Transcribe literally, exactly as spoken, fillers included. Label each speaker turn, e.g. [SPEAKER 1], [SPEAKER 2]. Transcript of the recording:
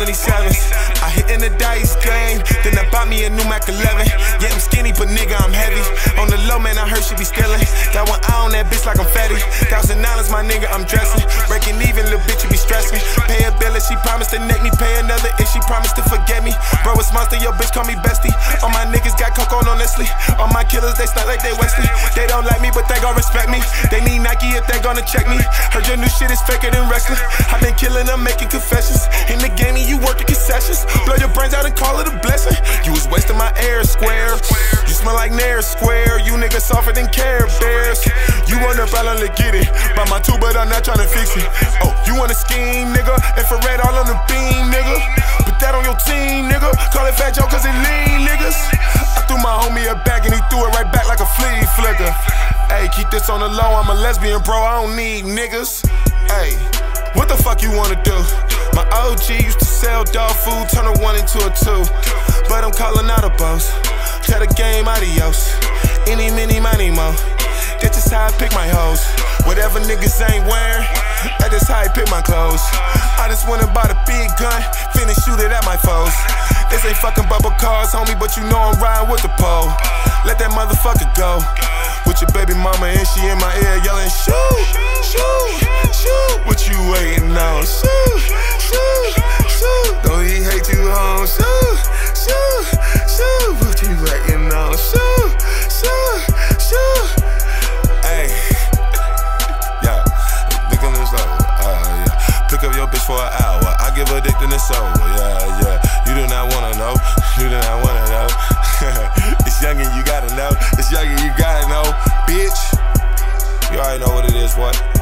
[SPEAKER 1] twenty-sevens. I hit in the dice game, then I bought me a new Mac eleven. Yeah, I'm skinny, but nigga, I'm heavy. On the low, man, I heard she be stealing. Got one eye on that bitch like I'm fatty. Thousand dollars, my nigga, I'm dressing. Breaking even, little bitch, you be stressing. Pay a bill if she promised to neck me. Pay another if she promised to forget me. Bro, it's monster, your bitch call me bestie. All my niggas got cocoa on Nestle. All my killers, they stunt like they Wesley. They don't like me, but they gon' respect me. They need Nike if they gonna check me. Heard your new shit is faker than wrestling. I been killing them, making confessions. In the game, and you work the concessions. Blow your brains out and call it a blessing. You was wasting my air square. You smell like Nair Square. You niggas softer than Care Bears. You wanna violently get it. Buy my two, but I'm not tryna fix it. Oh, you wanna scheme, nigga? Infrared all on the beam, nigga. Put that on your team, nigga. Call it Fat Joe cause it lean, niggas. I threw my homie a bag and he threw it right back like a flea flicker. Hey, keep this on the low, I'm a lesbian, bro, I don't need niggas. Hey, what the fuck you wanna do? My O G used to sell dog food, turn a one into a two. But I'm calling out a boss. Tell the game adios. Any, mini, money, mo. That's just how I pick my hoes. Whatever niggas ain't wearing, that's just how I pick my clothes. I just went and bought a big gun, finna shoot it at my foes. This ain't fucking bubble cars, homie, but you know I'm riding with the pole. Let that motherfucker go. With your baby mama and she in my ear yelling, shoot, shoot, shoot. What you waiting on? Shoot, shoot, shoot. Don't he hate you home? Shoot, shoot, shoot. What you waiting on? Shoot, shoot, shoot. Hey, yeah, look on this level. Uh, yeah. Pick up your bitch for an hour. I give her dick then it's over. Yeah, yeah. You do not wanna know. You do not wanna know. It's young and you gotta know. It's young and you gotta know, bitch. You already know what it is, what?